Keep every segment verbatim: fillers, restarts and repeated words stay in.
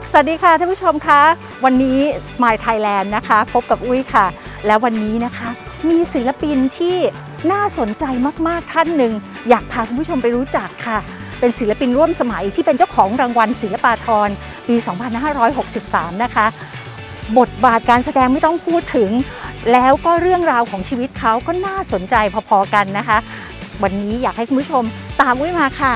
สวัสดีค่ะท่านผู้ชมคะวันนี้ Smile Thailand นะคะพบกับอุ้ยค่ะและวันนี้นะคะมีศิลปินที่น่าสนใจมากๆท่านหนึ่งอยากพาคุณผู้ชมไปรู้จักค่ะเป็นศิลปินร่วมสมัยที่เป็นเจ้าของรางวัลศิลปาภรณ์ปี สองพันห้าร้อยหกสิบสาม นะคะบทบาทการแสดงไม่ต้องพูดถึงแล้วก็เรื่องราวของชีวิตเขาก็น่าสนใจพอๆกันนะคะวันนี้อยากให้คุณผู้ชมตามอุ้ยมาค่ะ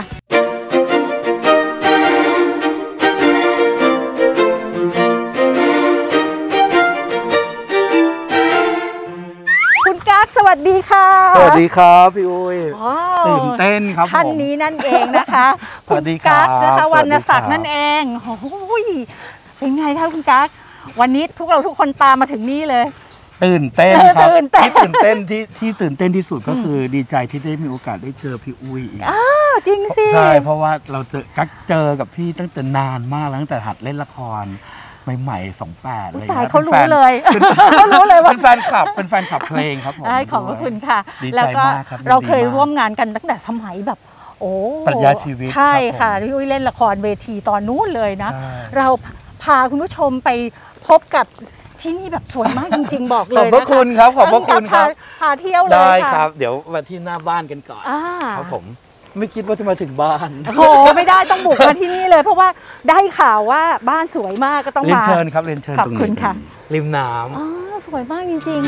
สวัสดีค่ะสวัสดีครับพี่อุ้ยตื่นเต้นครับท่านนี้นั่นเองนะคะคุณกั๊กนะคะวรรณศักดิ์นั่นเองโอ้ยเป็นไงคะคุณกั๊กวันนี้ทุกเราทุกคนตามมาถึงนี่เลยตื่นเต้นครับที่ตื่นเต้นที่ที่ตื่นเต้นที่สุดก็คือดีใจที่ได้มีโอกาสได้เจอพี่อุ้ยอีกอ้าวจริงสิใช่เพราะว่าเราเจอกั๊กเจอกับพี่ตั้งแต่นานมากแล้วตั้งแต่หัดเล่นละครใหม่ๆสองแปดเลยนะเขารู้เลยเขารู้เลยว่าเป็นแฟนคลับเป็นแฟนคลับเพลงครับผมขอบคุณค่ะแล้วก็เราเคยร่วมงานกันตั้งแต่สมัยแบบโอ้ปรัชญาชีวิตใช่ค่ะที่อุ้ยเล่นละครเวทีตอนนู้นเลยนะเราพาคุณผู้ชมไปพบกับที่นี่แบบสวยมากจริงๆบอกเลยขอบพระคุณครับขอบพระคุณครับพาเที่ยวเลยได้ครับเดี๋ยวมาที่หน้าบ้านกันก่อนครับผมไม่คิดว่าจะมาถึงบ้านโอ้ไม่ได้ต้องบุกมาที่นี่เลยเพราะว่าได้ข่าวว่าบ้านสวยมากก็ต้องมาเรียนเชิญครับเรียนเชิญขอบคุณค่ะริมน้ำอ๋อสวยมากจริง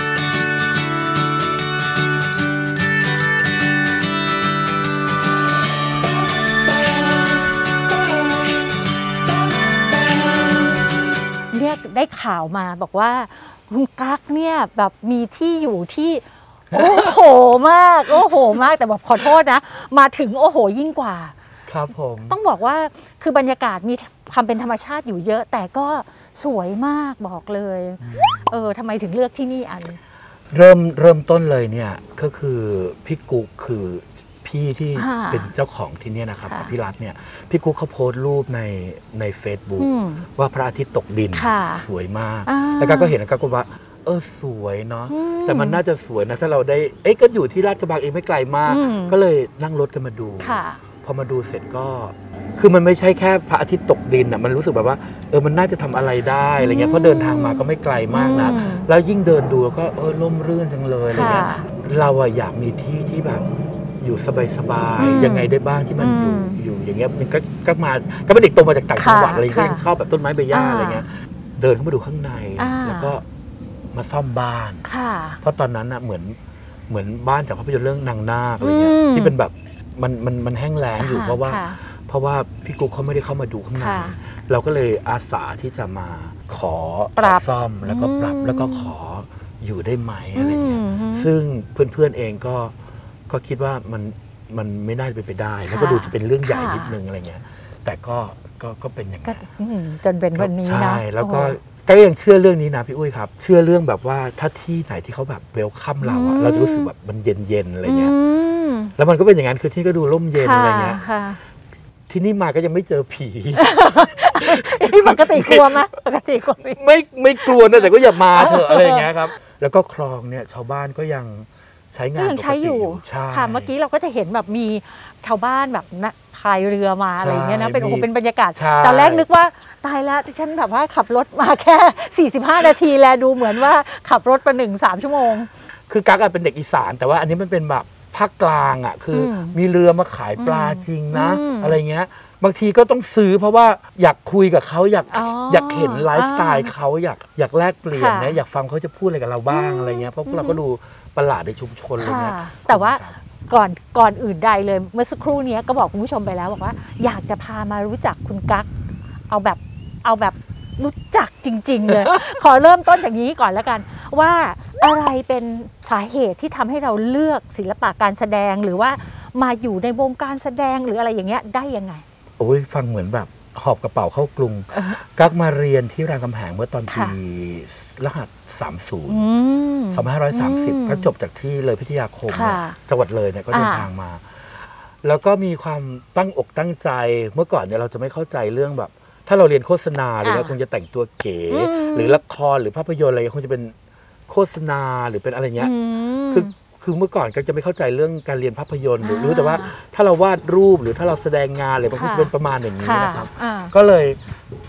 ๆเนี่ยได้ข่าวมาบอกว่าคุณกั๊กเนี่ยแบบมีที่อยู่ที่โอ้โหมากโอ้โหมากแต่แบบขอโทษนะมาถึงโอ้โหยิ่งกว่าครับผมต้องบอกว่าคือบรรยากาศมีความเป็นธรรมชาติอยู่เยอะแต่ก็สวยมากบอกเลยเออทำไมถึงเลือกที่นี่อันเริ่มเริ่มต้นเลยเนี่ยก็คือพี่กุ๊กคือพี่ที่เป็นเจ้าของที่นี่นะครับพี่รัตเนี่ยพี่กุ๊กเขาโพสต์รูปในใน Facebook ว่าพระอาทิตย์ตกดินสวยมากแล้วก็เห็นก็ว่าเออสวยเนาะแต่มันน่าจะสวยนะถ้าเราได้เอ๊ะก็อยู่ที่ลาดกระบังเองไม่ไกลมากก็เลยนั่งรถกันมาดูพอมาดูเสร็จก็คือมันไม่ใช่แค่พระอาทิตย์ตกดินอ่ะมันรู้สึกแบบว่าเออมันน่าจะทำอะไรได้อะไรเงี้ยเพราะเดินทางมาก็ไม่ไกลมากนะแล้วยิ่งเดินดูก็เออร่มรื่นจังเลยอะไรเงี้ยเราอะอยากมีที่ที่แบบอยู่สบายๆยังไงได้บ้างที่มันอยู่อยู่อย่างเงี้ยมันก็ก็มาก็เป็นเด็กโตมาจากต่างจังหวัดอะไรก็ยังชอบแบบต้นไม้ใบหญ้าอะไรเงี้ยเดินเข้ามาดูข้างในแล้วก็มาซ่อมบ้านเพราะตอนนั้นน่ะเหมือนเหมือนบ้านจากภาพยนตร์เรื่องนางนาคอะไรเงี้ยที่เป็นแบบมันมันมันแห้งแล้งอยู่เพราะว่าเพราะว่าพี่กุ๊กเขาไม่ได้เข้ามาดูข้างในเราก็เลยอาสาที่จะมาขอปรับซ่อมแล้วก็ปรับแล้วก็ขออยู่ได้ไหมอะไรเงี้ยซึ่งเพื่อนๆเองก็ก็คิดว่ามันมันไม่น่าจะเป็นไปได้แล้วก็ดูจะเป็นเรื่องใหญ่นิดนึงอะไรเงี้ยแต่ก็ก็ก็เป็นอย่างนั้นจนเป็นวันนี้นะใช่แล้วก็ก็ยังเชื่อเรื่องนี้นะพี่อุ้ยครับเชื่อเรื่องแบบว่าถ้าที่ไหนที่เขาแบบเวลคัมเราอะเราจะรู้สึกแบบมันเย็นเย็นอะไรเงี้ยแล้วมันก็เป็นอย่างนั้นคือที่ก็ดูร่มเย็นอะไรเงี้ยที่นี่มาก็ยังไม่เจอผีปกติกลัวไหมปกติกลัวไม่ไม่กลัวนะแต่ก็อย่ามาเถอะอะไรอย่างเงี้ยครับแล้วก็คลองเนี่ยชาวบ้านก็ยังใช้งานยังใช้อยู่ค่ะเมื่อกี้เราก็จะเห็นแบบมีชาวบ้านแบบพายเรือมาอะไรเงี้ยนะเป็นโอ้โหเป็นบรรยากาศตอนแรกนึกว่าตายแล้วฉันแบบว่าขับรถมาแค่สี่สิบห้านาทีแลดูเหมือนว่าขับรถไปหนึ่งสามชั่วโมงคือกั๊กเป็นเด็กอีสานแต่ว่าอันนี้มันเป็นแบบภาคกลางอ่ะคือมีเรือมาขายปลาจริงนะอะไรเงี้ยบางทีก็ต้องซื้อเพราะว่าอยากคุยกับเขาอยากอยากเห็นไลฟ์สไตล์เขาอยากอยากแลกเปลี่ยนนะอยากฟังเขาจะพูดอะไรกับเราบ้างอะไรเงี้ยเพราะพวกเราก็ดูประหลาดในชุมชนอะไรเงี้ยแต่ว่าก่อนก่อนอื่นใดเลยเมื่อสักครู่นี้ก็บอกคุณผู้ชมไปแล้วบอกว่าอยากจะพามารู้จักคุณกั๊กเอาแบบเอาแบบรู้จักจริงๆเลยขอเริ่มต้นจากนี้ก่อนแล้วกันว่าอะไรเป็นสาเหตุที่ทำให้เราเลือกศิลปะการแสดงหรือว่ามาอยู่ในวงการแสดงหรืออะไรอย่างเงี้ยได้ยังไงโอ้ยฟังเหมือนแบบหอบกระเป๋าเข้ากรุงกั๊กมาเรียนที่รามคำแหงเมื่อตอนปีรหัสสามสิบ สองพันห้าร้อยสามสิบก็จบจากที่เลยพิทยาคมจังหวัดเลยเนี่ยก็เดินทางมาแล้วก็มีความตั้งอกตั้งใจเมื่อก่อนเนี่ยเราจะไม่เข้าใจเรื่องแบบถ้าเราเรียนโฆษณาหรือว่าคงจะแต่งตัวเก๋หรือละครหรือภาพยนตร์อะไรคงจะเป็นโฆษณาหรือเป็นอะไรเงี้ยคือคือเมื่อก่อนก็จะไม่เข้าใจเรื่องการเรียนภาพยนตร์หรือรู้แต่ว่าถ้าเราวาดรูปหรือถ้าเราแสดงงานอะไรมันก็จะเป็นประมาณอย่างนี้นะครับก็เลย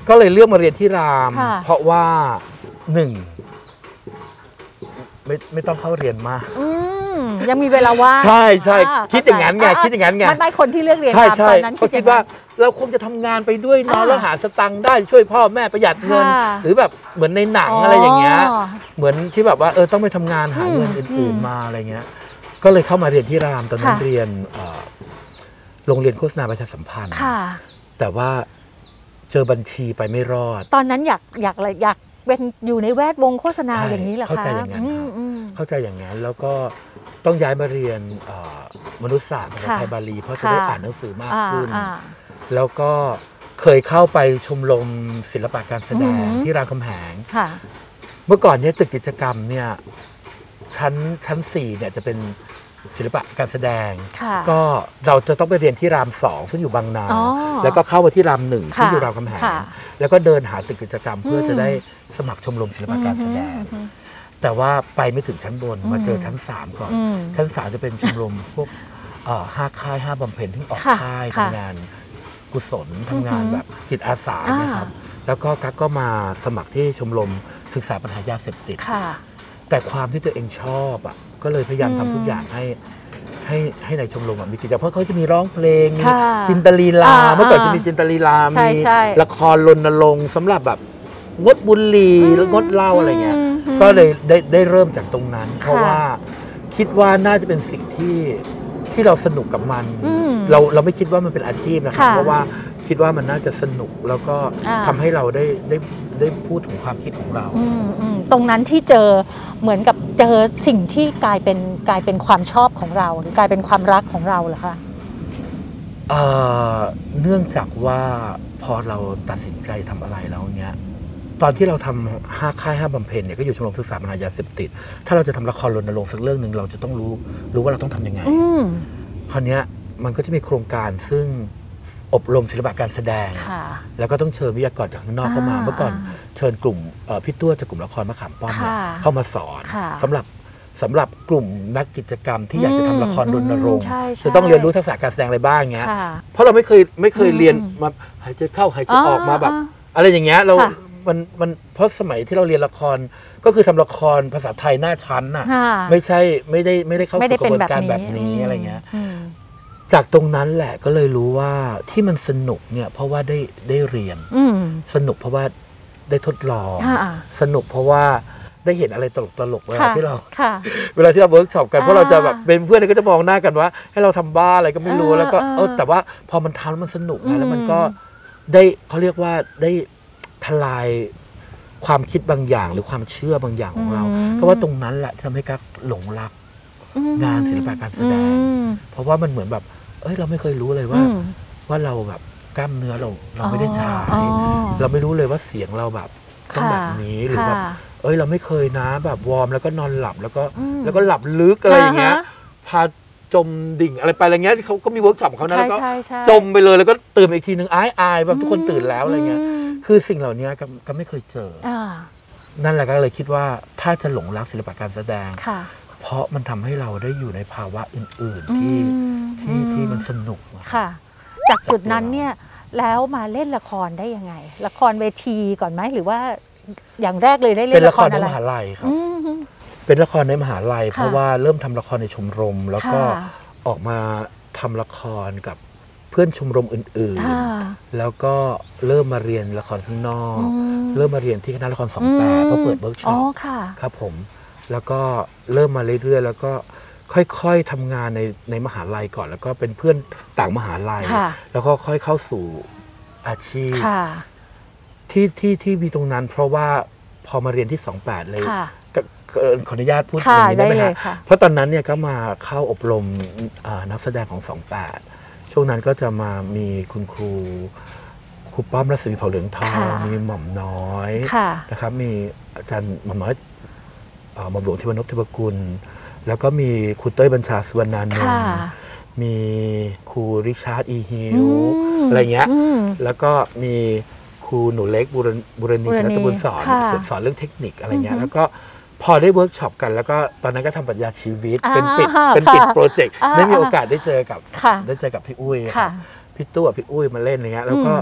ก็เลยเลือกมาเรียนที่ราม เพราะว่าหนึ่งไม่ไม่ต้องเข้าเรียนมากยังมีเวลาว่างใช่ใช่คิดอย่างนั้นไงคิดอย่างนั้นไงไม่ไม่คนที่เลือกเรียนรามตอนนั้นคิดว่าเราคงจะทำงานไปด้วยเนาะแล้วหาสตังค์ได้ช่วยพ่อแม่ประหยัดเงินหรือแบบเหมือนในหนังอะไรอย่างเงี้ยเหมือนที่แบบว่าเออต้องไปทำงานหาเงินอื่นๆมาอะไรเงี้ยก็เลยเข้ามาเรียนที่รามตอนนั้นเรียนโรงเรียนโฆษณาประชาสัมพันธ์แต่ว่าเจอบัญชีไปไม่รอดตอนนั้นอยากอยากอะไรอยากเป็นอยู่ในแวดวงโฆษณาอย่างนี้เหรอคะเข้าใจอย่างนั้นเข้าใจอย่างนั้นแล้วก็ต้องย้ายมาเรียนมนุษยศาสตร์ภาษาไทยบาลีเพราะจะได้อ่านหนังสือมากขึ้นแล้วก็เคยเข้าไปชมรมศิลปะการแสดงที่รามคำแหงเมื่อก่อนเนี่ยตึกกิจกรรมเนี่ยชั้นชั้นสี่เนี่ยจะเป็นศิลปะการแสดงก็เราจะต้องไปเรียนที่รามสองซึ่งอยู่บางนาแล้วก็เข้ามาที่รามหนึ่งที่อยู่รามคำแหงแล้วก็เดินหาตึกกิจกรรมเพื่อจะได้สมัครชมรมศิลปะการแสดงแต่ว่าไปไม่ถึงชั้นบนมาเจอชั้นสามก่อนชั้นสามจะเป็นชมรมพวกห้าค่ายห้าบำเพ็ญที่ออกค่ายทำงานกุศลทำงานแบบจิตอาสานะครับแล้วก็กั๊กก็มาสมัครที่ชมรมศึกษาปัญหายาเสพติดแต่ความที่ตัวเองชอบอ่ะก็เลยพยายามทำทุกอย่างให้ให้ให้ในชมรมมีกิจกรรมเพราะเขาจะมีร้องเพลงมีจินตลีลาเมื่อก่อนจะมีจินตลีลามีละครรณรงค์สำหรับแบบงดบุหรี่หรืองดเหล้าอะไรเงี้ยก็เลยได้ได้เริ่มจากตรงนั้นเพราะว่าคิดว่าน่าจะเป็นสิ่งที่ที่เราสนุกกับมันเราเราไม่คิดว่ามันเป็นอาชีพนะครับเพราะว่าคิดว่ามันน่าจะสนุกแล้วก็ทำให้เราได้ได้ได้พูดถึงความคิดของเราตรงนั้นที่เจอเหมือนกับเจอสิ่งที่กลายเป็นกลายเป็นความชอบของเราหรือกลายเป็นความรักของเราเหรอคะเอ่อเนื่องจากว่าพอเราตัดสินใจทำอะไรแล้วเนี้ยตอนที่เราทำห้าค่ายห้าบำเพ็ญเนี่ยก็อยู่ชมรมศึกษาปัญหายาเสพติดถ้าเราจะทำละครรณรงค์สักเรื่องหนึ่งเราจะต้องรู้รู้ว่าเราต้องทำยังไงคราวนี้มันก็จะมีโครงการซึ่งอบรมศิลปะการแสดงแล้วก็ต้องเชิญวิทยากรจากข้างนอกเข้ามาเมื่อก่อนเชิญกลุ่มพี่ตัวจากกลุ่มละครมะขามป้อมเข้ามาสอนสำหรับสำหรับกลุ่มนักกิจกรรมที่อยากจะทำละครรณรงค์จะต้องเรียนรู้ทักษะการแสดงอะไรบ้างเงี้ยเพราะเราไม่เคยไม่เคยเรียนมาหายใจเข้าหายใจออกมาแบบอะไรอย่างเงี้ยเรามันมันเพราะสมัยที่เราเรียนละครก็คือทำละครภาษาไทยหน้าชั้นน่ะไม่ใช่ไม่ได้ไม่ได้เข้าสู่กระบวนการแบบนี้อะไรเงี้ยจากตรงนั้นแหละก็เลยรู้ว่าที่มันสนุกเนี่ยเพราะว่าได้ได้เรียนสนุกเพราะว่าได้ทดลองสนุกเพราะว่าได้เห็นอะไรตลกตลกเวลาที่เราเวลาที่เราเวิร์กช็อปกันเพราะเราจะแบบเป็นเพื่อนก็จะมองหน้ากันว่าให้เราทำบ้าอะไรก็ไม่รู้แล้วก็เออแต่ว่าพอมันทำแล้วมันสนุกนะแล้วมันก็ได้เขาเรียกว่าได้ทลายความคิดบางอย่างหรือความเชื่อบางอย่างของเราก็ว่าตรงนั้นแหละทำให้กั๊กหลงรักงานศิลปะการแสดงเพราะว่ามันเหมือนแบบเอ้ยเราไม่เคยรู้เลยว่าว่าเราแบบกล้ามเนื้อเราเราไม่ได้ใช้เราไม่รู้เลยว่าเสียงเราแบบต้องแบบนี้หรือแบบเอ้ยเราไม่เคยนะแบบวอร์มแล้วก็นอนหลับแล้วก็แล้วก็หลับลึกอะไรอย่างเงี้ยพาจมดิ่งอะไรไปอะไรเงี้ยเขาก็มีเวิร์กช็อปของเขานะแล้วก็จมไปเลยแล้วก็ตื่นอีกทีนึงอายอายแบบทุกคนตื่นแล้วอะไรเงี้ยคือสิ่งเหล่านี้ก็ไม่เคยเจอนั่นแหละก็เลยคิดว่าถ้าจะหลงรักศิลปะการแสดงเพราะมันทำให้เราได้อยู่ในภาวะอื่นๆที่ที่ที่มันสนุกค่ะจากจุดนั้นเนี่ยแล้วมาเล่นละครได้ยังไงละครเวทีก่อนไหมหรือว่าอย่างแรกเลยได้เล่นละครในมหาลัยครับเป็นละครในมหาลัยเพราะว่าเริ่มทำละครในชมรมแล้วก็ออกมาทำละครกับเพื่อนชมรมอื่นๆแล้วก็เริ่มมาเรียนละครข้างนอกเริ่มมาเรียนที่คณะละครสองแปดเพราะเปิดเวิร์กช็อปครับผมแล้วก็เริ่มมาเรื่อยๆแล้วก็ค่อยๆทำงานในในมหาลัยก่อนแล้วก็เป็นเพื่อนต่างมหาลัยแล้วก็ค่อยเข้าสู่อาชีพที่ที่ที่มีตรงนั้นเพราะว่าพอมาเรียนที่สองแปดเลยขออนุญาตพูดอย่างนี้ได้ไหมคะเพราะตอนนั้นเนี่ยก็มาเข้าอบรมนักแสดงของสองแปดช่วงนั้นก็จะมามีคุณครูครูป้อมรัศมีเผ่าเหลืองทองมีหม่อมน้อยนะครับมีอาจารย์หม่อมน้อยหม่อมหลวงเทวนพเทวกุลแล้วก็มีครูเต้ยบัญชาสุวรรณานนท์มีครูริชาร์ดอีฮิวอะไรเงี้ยแล้วก็มีครูหนูเล็กบุรณีรัตบุญสอนสอนเรื่องเทคนิคอะไรเงี้ยแล้วก็พอได้เวิร์กช็อปกันแล้วก็ตอนนั้นก็ทำปรัชญาชีวิตเป็นปิดเป็นปิดโปรเจกต์ได้มีโอกาสได้เจอกับได้เจอกับพี่อุ้ยพี่ตู้กับพี่อุ้ยมาเล่นอะไรเงี้ยแล้วก็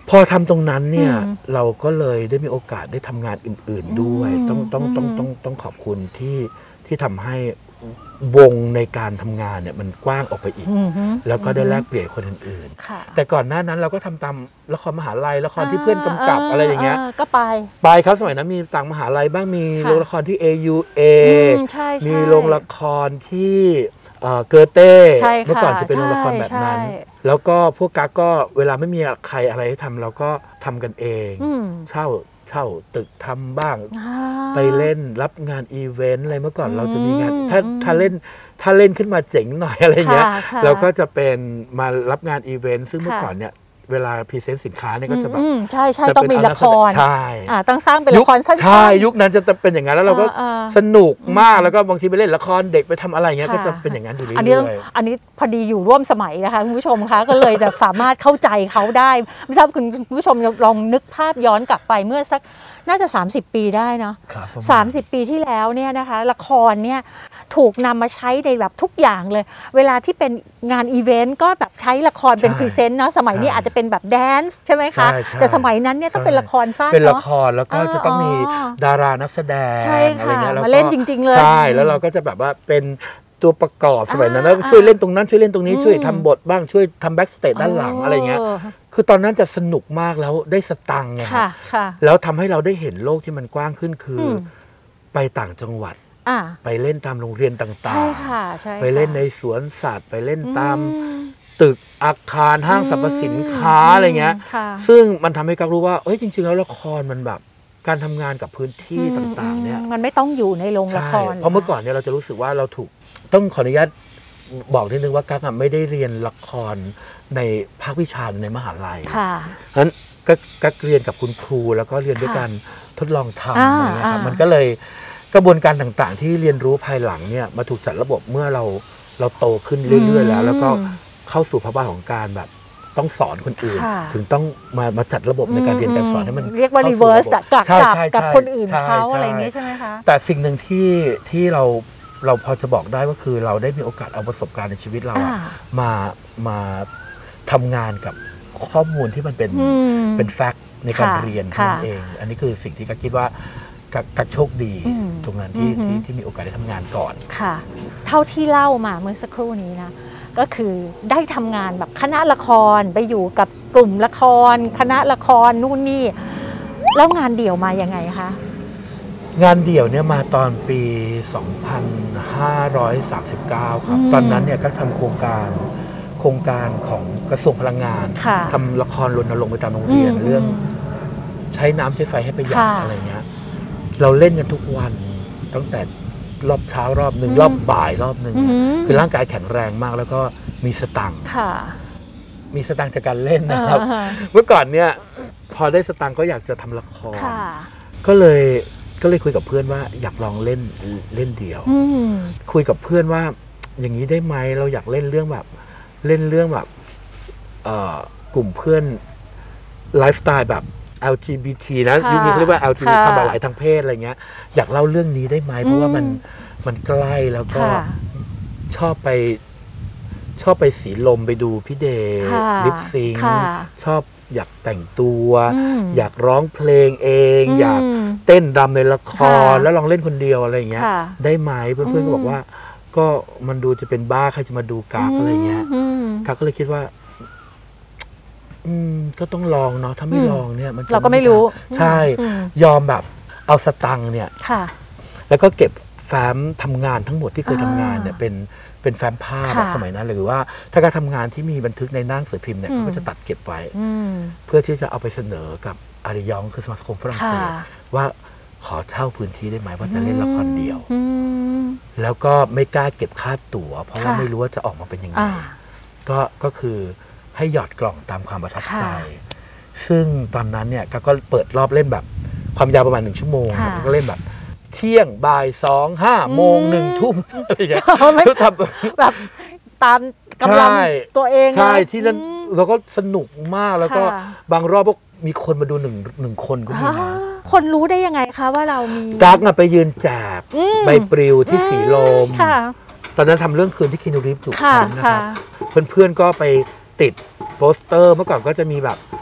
พอทำตรงนั้นเนี่ยเราก็เลยได้มีโอกาสได้ทำงานอื่น ๆด้วยต้องต้องต้องต้องต้องขอบคุณที่ที่ทำให้วงในการทำงานเนี่ยมันกว้างออกไปอีกแล้วก็ได้แลกเปลี่ยนคนอื่นๆแต่ก่อนหน้านั้นเราก็ทำตามละครมหาลัยละครที่เพื่อนกำกับอะไรอย่างเงี้ยก็ไปไปครับสมัยนั้นมีต่างมหาลัยบ้างมีโรงละครที่ เอ ยู เอ มีโรงละครที่เกอเต้เมื่อก่อนจะเป็นโรงละครแบบนั้นแล้วก็พวกกั๊กก็เวลาไม่มีใครอะไรให้ทำเราก็ทำกันเองเช่าเช่าตึกทำบ้างไปเล่นรับงานอีเวนต์อะไรเมื่อก่อนเราจะมีงานถ้าถ้าเล่นถ้าเล่นขึ้นมาเจ๋งหน่อยอะไรเงี้ยเราก็จะเป็นมารับงานอีเวนต์ซึ่งเมื่อก่อนเนี่ยเวลาพรีเซนต์สินค้าเนี่ยก็จะแบบใช่ใช่ต้องมีละครใช่ต้องสร้างเป็นละครสั้นๆใช่ยุคนั้นจะเป็นอย่างนั้นแล้วเราก็สนุกมากแล้วก็บางทีไปเล่นละครเด็กไปทำอะไรเงี้ยก็จะเป็นอย่างนั้นอยู่เรื่อยๆอันนี้อันนี้พอดีอยู่ร่วมสมัยนะคะคุณผู้ชมคะก็เลยจะสามารถเข้าใจเขาได้ไม่ทราบคุณผู้ชมลองนึกภาพย้อนกลับไปเมื่อสักน่าจะสามสิบปีได้เนาะสามสิบปีที่แล้วเนี่ยนะคะละครเนี่ยถูกนำมาใช้ในแบบทุกอย่างเลยเวลาที่เป็นงานอีเวนต์ก็แบบใช้ละครเป็นพรีเซนต์เนาะสมัยนี้อาจจะเป็นแบบแดนซ์ใช่ไหมคะแต่สมัยนั้นเนี่ยต้องเป็นละครสั้นเป็นละครแล้วก็จะต้องมีดารานักแสดงอะไรเงี้ยมาเล่นจริงๆเลยใช่แล้วเราก็จะแบบว่าเป็นตัวประกอบสมัยนั้นแล้วช่วยเล่นตรงนั้นช่วยเล่นตรงนี้ช่วยทำบทบ้างช่วยทำแบ็กสเตจด้านหลังอะไรเงี้ยคือตอนนั้นจะสนุกมากแล้วได้สตังค์ไงแล้วทำให้เราได้เห็นโลกที่มันกว้างขึ้นคือไปต่างจังหวัดไปเล่นตามโรงเรียนต่างๆไปเล่นในสวนสัตว์ไปเล่นตามตึกอาคารห้างสรรพสินค้าอะไรเงี้ยซึ่งมันทำให้กั๊กรู้ว่าเอ้ยจริงๆแล้วละครมันแบบการทำงานกับพื้นที่ต่างๆเนี่ยมันไม่ต้องอยู่ในโรงละครเพราะเมื่อก่อนเนี่ยเราจะรู้สึกว่าเราถูกต้องขออนุญาตบอกนิดนึงว่ากั๊กไม่ได้เรียนละครในภาควิชาในมหาลัยเพราะฉะนั้นกั๊กเรียนกับคุณครูแล้วก็เรียนด้วยการทดลองทำอะไรเงี้ยครับมันก็เลยกระบวนการต่างๆที่เรียนรู้ภายหลังเนี่ยมาถูกจัดระบบเมื่อเราเราโตขึ้นเรื่อยๆแล้วแล้วก็เข้าสู่ภาวะของการแบบต้องสอนคนอื่นถึงต้องมามาจัดระบบในการเรียนการสอนให้มันเรียกว่ารีเวิร์สกับกับคนอื่นเขาอะไรอย่างนี้ใช่ไหมคะแต่สิ่งหนึ่งที่ที่เราเราพอจะบอกได้ก็คือเราได้มีโอกาสเอาประสบการณ์ในชีวิตเรามามาทำงานกับข้อมูลที่มันเป็นเป็นแฟกต์ในการเรียนนั่นเองอันนี้คือสิ่งที่กั๊กคิดว่ากั๊กโชคดีตรงนั้นที่ที่ที่มีโอกาสได้ทำงานก่อนค่ะเท่าที่เล่ามาเมื่อสักครู่นี้นะก็คือได้ทำงานแบบคณะละครไปอยู่กับกลุ่มละครคณะละครนู่นนี่แล้วงานเดี่ยวมายังไงคะงานเดี่ยวเนี่ยมาตอนปีสองพันห้าร้อยสามสิบเก้าครับตอนนั้นเนี่ยก็ทำโครงการโครงการของกระทรวงพลังงานทำละครรณรงค์ไปตามโรงเรียนเรื่องใช้น้ำใช้ไฟให้ประหยัดอะไรเงี้ยเราเล่นกันทุกวันตั้งแต่รอบเช้ารอบหนึ่งรอบบ่ายรอบหนึ่งคือร่างกายแข็งแรงมากแล้วก็มีสตังค์มีสตังค์จากการเล่นนะครับเมื่อก่อนเนี่ยพอได้สตังค์ก็อยากจะทำละครก็เลยก็เลยคุยกับเพื่อนว่าอยากลองเล่นเล่นเดี่ยวคุยกับเพื่อนว่าอย่างนี้ได้ไหมเราอยากเล่นเรื่องแบบเล่นเรื่องแบบกลุ่มเพื่อนไลฟ์สไตล์แบบ แอล จี บี ที นะยุคนี้เรียกว่า แอล จี บี ที ทำหลายทางเพศอะไรเงี้ยอยากเล่าเรื่องนี้ได้ไหมเพราะว่ามันมันใกล้แล้วก็ชอบไปชอบไปสีลมไปดูพี่เดย์ลิปซิงชอบอยากแต่งตัวอยากร้องเพลงเองอยากเต้นรำในละครแล้วลองเล่นคนเดียวอะไรเงี้ยได้ไหมเพื่อนๆก็บอกว่าก็มันดูจะเป็นบ้าใครจะมาดูกั๊กอะไรเงี้ยกั๊กก็เลยคิดว่าอืมก็ต้องลองเนาะถ้าไม่ลองเนี่ยมันเราก็ไม่รู้ใช่ยอมแบบเอาสตังค์เนี่ยแล้วก็เก็บแฟ้มทำงานทั้งหมดที่เคยทำงานเนี่ยเป็นเป็นแฟ้มภาพสมัยนั้นหรือว่าถ้าการทำงานที่มีบันทึกในหนังสือพิมพ์เนี่ยก็จะตัดเก็บไว้เพื่อที่จะเอาไปเสนอกับอาริยองคือสมาคมฝรั่งเศสว่าขอเช่าพื้นที่ได้ไหมว่าจะเล่นละครเดียวแล้วก็ไม่กล้าเก็บค่าตั๋วเพราะว่าไม่รู้ว่าจะออกมาเป็นยังไงก็ก็คือให้หยอดกล่องตามความประทับใจซึ่งตอนนั้นเนี่ยก็เปิดรอบเล่นแบบความยาวประมาณหนึ่งชั่วโมงก็เล่นแบบเที่ยงบ่ายสองห้าโมงหนึ่งทุ่มอะไรอย่างเงี้ยทำแบบตามกำลังตัวเองใช่ที่นั่นเราก็สนุกมากแล้วก็บางรอบก็มีคนมาดูหนึ่งหนึ่งคนก็มีนะคนรู้ได้ยังไงคะว่าเรามีกั๊กน่ะไปยืนแจกใบปลิวที่สีลมตอนนั้นทำเรื่องคืนที่คินูรีฟจุกนะครับเพื่อนๆก็ไปติดโปสเตอร์เมื่อก่อนก็จะมีแบบ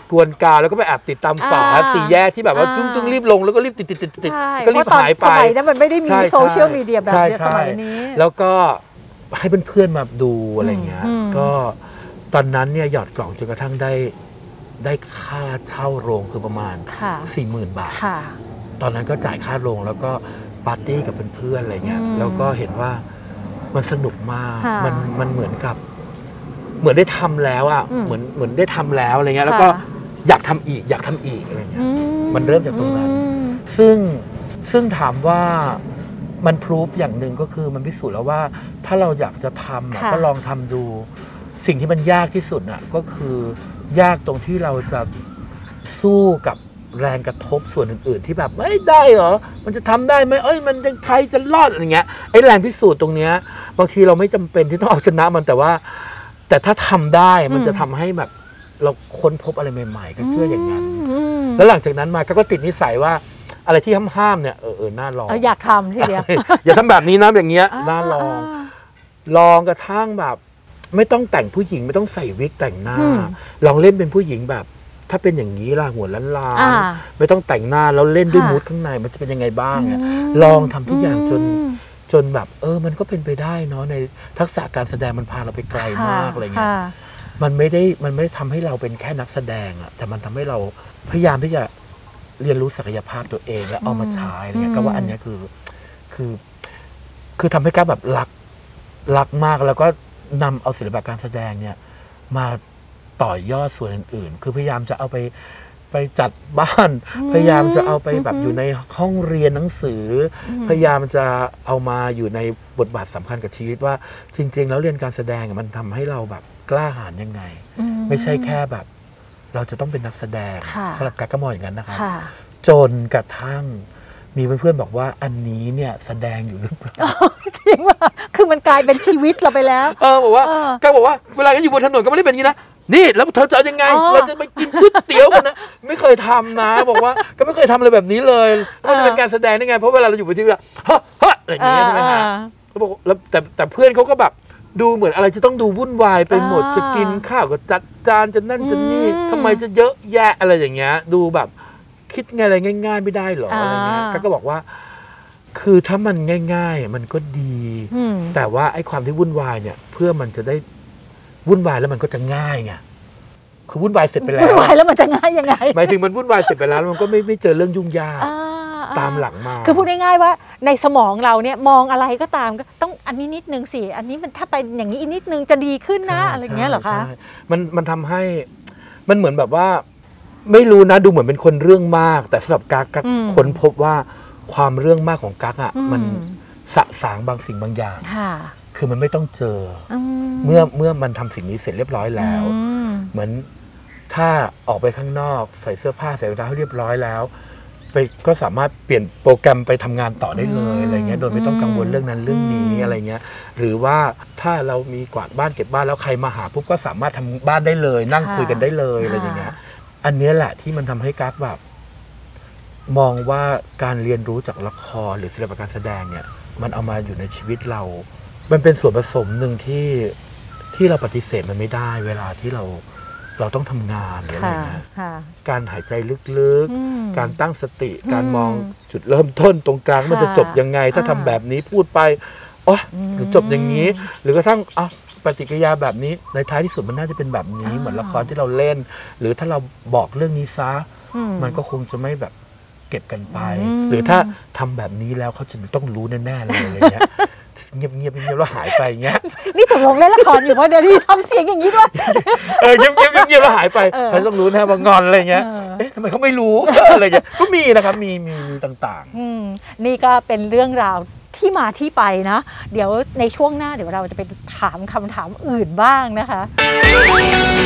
กวนกาวแล้วก็ไปแอบติดตามฝาสี่แยกที่แบบว่าต้องรีบลงแล้วก็รีบติดติดติดติดก็รีบหายไปสมัยนั้นมันไม่ได้มีโซเชียลมีเดียแบบนี้สมัยนี้แล้วก็ให้เพื่อนๆมาดูอะไรเงี้ยก็ตอนนั้นเนี่ยหยอดกล่องจนกระทั่งได้ได้ค่าเช่าโรงคือประมาณสี่หมื่นบาทตอนนั้นก็จ่ายค่าโรงแล้วก็ปาร์ตี้กับเพื่อนๆอะไรเงี้ยแล้วก็เห็นว่ามันสนุกมากมันมันเหมือนกับเหมือนได้ทำแล้วอ่ะเหมือนเหมือนได้ทำแล้วอะไรเงี้ยแล้วก็อยากทำอีกอยากทำอีกอะไรเงี้ยมันเริ่มจากตรงนั้นซึ่งซึ่งถามว่ามันพิสูจอย่างหนึ่งก็คือมันพิสูจน์แล้วว่าถ้าเราอยากจะทำก็ลองทำดูสิ่งที่มันยากที่สุดน่ะก็คือยากตรงที่เราจะสู้กับแรงกระทบส่วนอื่นๆที่แบบไม่ได้เหรอมันจะทำได้ไหมเอ้ยมันยังใครจะรอดอะไรเงี้ยไอ้แรงพิสูจน์ตรงเนี้ยบางทีเราไม่จำเป็นที่ต้องเอาชนะมันแต่ว่าแต่ถ้าทำได้มันจะทำให้แบบเราค้นพบอะไรใหม่ๆก็เชื่ออย่างนั้นแล้วหลังจากนั้นมาก็ติดนิสัยว่าอะไรที่ห้ามๆเนี่ยเออเออน่าลองอยากทำสิเดียวอย่าทำแบบนี้นะอย่างเงี้ยน่าลองลองกระทั่งแบบไม่ต้องแต่งผู้หญิงไม่ต้องใส่วิกแต่งหน้าลองเล่นเป็นผู้หญิงแบบถ้าเป็นอย่างนี้ล่ะหัวล้านล้านไม่ต้องแต่งหน้าแล้วเล่นด้วยมูดข้างในมันจะเป็นยังไงบ้างเนี่ยลองทำทุกอย่างจนจนแบบเออมันก็เป็นไปได้เนาะในทักษะการแสดงมันพาเราไปไกลมากอะไรเงี้ยมันไม่ได้มันไม่ได้ทำให้เราเป็นแค่นักแสดงอะแต่มันทำให้เราพยายามที่จะเรียนรู้ศักยภาพตัวเองแล้วเอามาใช้อะไรเงี้ยก็ว่าอันนี้คือคือคือทำให้ก้าวแบบรักรักมากแล้วก็นำเอาศิลปะการแสดงเนี่ยมาต่อยอดส่วนอื่นๆคือพยายามจะเอาไปไปจัดบ้านพยายามจะเอาไปแบบอยู่ในห้องเรียนหนังสือพยายามจะเอามาอยู่ในบทบาทสำคัญกับชีวิตว่าจริงๆแล้วเรียนการแสดงมันทำให้เราแบบกล้าหาญยังไงไม่ใช่แค่แบบเราจะต้องเป็นนักแสดงสำหรับการก็มองอย่างนั้นนะครับจนกระทั่งมีเพื่อนๆบอกว่าอันนี้เนี่ยแสดงอยู่หรือเปล่าจริงว่าคือมันกลายเป็นชีวิตเราไปแล้วเออบอกว่าก็บอกว่าเวลาก็อยู่บนถนนก็ไม่ได้เป็นอย่างนี้นะนี่แล้วเธอจะยังไงเราจะไปกินก๋วยเตี๋ยวกันนะไม่เคยทำนะบอกว่าก็ไม่เคยทำอะไรแบบนี้เลยมันจะเป็นการแสดงได้ไงเพราะเวลาเราอยู่บนที่แบบฮะฮะอะไรอย่างเงี้ยใช่ไหมฮะเขาบอกแล้วแต่แต่เพื่อนเขาก็แบบดูเหมือนอะไรจะต้องดูวุ่นวายไปหมดจะกินข้าวก็จัดจานจะนั่นจะนี่ทำไมจะเยอะแยะอะไรอย่างเงี้ยดูแบบคิดไงอะไรง่ายๆไม่ได้หรออะไรเงี้ยก็บอกว่าคือถ้ามันง่ายๆมันก็ดีแต่ว่าไอ้ความที่วุ่นวายเนี่ยเพื่อมันจะได้วุ่นวายแล้วมันก็จะง่ายไงคือวุ่นวายเสร็จไปแล้ววุ่นวายแล้วมันจะง่ายยังไงหมายถึงมันวุ่นวายเสร็จไปแล้วมันก็ไม่ไม่เจอเรื่องยุ่งยากตามหลังมาคือพูดง่ายๆว่าในสมองเราเนี่ยมองอะไรก็ตามก็ต้องอันนี้นิดนึงสิอันนี้มันถ้าไปอย่างนี้อีกนิดนึงจะดีขึ้นนะอะไรเงี้ยเหรอคะมันมันทำให้มันเหมือนแบบว่าไม่รู้นะดูเหมือนเป็นคนเรื่องมากแต่สำหรับกั๊กกั๊กค้นพบว่าความเรื่องมากของกั๊กอ่ะมันสะสางบางสิ่งบางอย่างคือมันไม่ต้องเจอเมื่อเมื่อมันทำสิ่งนี้เสร็จเรียบร้อยแล้วเหมือนถ้าออกไปข้างนอกใส่เสื้อผ้าใส่รองเท้าให้เรียบร้อยแล้วไปก็สามารถเปลี่ยนโปรแกรมไปทำงานต่อได้เลยอะไรเงี้ยโดยไม่ต้องกังวลเรื่องนั้นเรื่องนี้อะไรเงี้ยหรือว่าถ้าเรามีกวาดบ้านเก็บบ้านแล้วใครมาหาปุ๊บก็สามารถทำบ้านได้เลยนั่งคุยกันได้เลยอะไรอย่างเงี้ยอันนี้แหละที่มันทำให้กั๊กแบบมองว่าการเรียนรู้จากละครหรือศิลปะการแสดงเนี่ยมันเอามาอยู่ในชีวิตเรามันเป็นส่วนผสมหนึ่งที่ที่เราปฏิเสธมันไม่ได้เวลาที่เราเราต้องทำงานอะไรอย่างเงี้ยการหายใจลึกๆการตั้งสติการมองจุดเริ่มต้นตรงกลางมันจะจบยังไงถ้าทำแบบนี้พูดไปอ๋อหรือจบอย่างนี้หรือกระทั่งอ๋อปฏิกิริยาแบบนี้ในท้ายที่สุดมันน่าจะเป็นแบบนี้เหมือนละครที่เราเล่นหรือถ้าเราบอกเรื่องนี้ซะมันก็คงจะไม่แบบเก็บกันไปหรือถ้าทำแบบนี้แล้วเขาจะต้องรู้แน่ๆเลยอะไรเงี้ยเงียบเงียบเงียบแล้วหายไปเงี้ยนี่ตกลงเล่นละครอยู่เพราะเดี๋ยวนี้ทำเสียงอย่างนี้ด้วยเออเงียบเงียบเงียบแล้วหายไปเขาต้องรู้นะว่างอนอะไรเงี้ยเอ๊ะทำไมเขาไม่รู้อะไรเงี้ยก็มีนะครับมีมีมีต่างๆนี่ก็เป็นเรื่องราวที่มาที่ไปนะเดี๋ยวในช่วงหน้าเดี๋ยวเราจะไปถามคำถามอื่นบ้างนะคะ